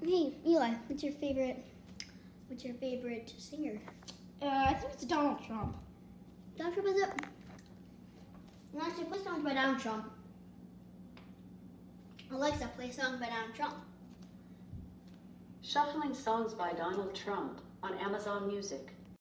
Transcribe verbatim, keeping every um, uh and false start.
Hey, Eli, what's your favorite? What's your favorite singer? Uh, I think it's Donald Trump. Donald Trump is it? Alexa, play songs by Donald Trump. Alexa, play songs by Donald Trump. Shuffling songs by Donald Trump on Amazon Music.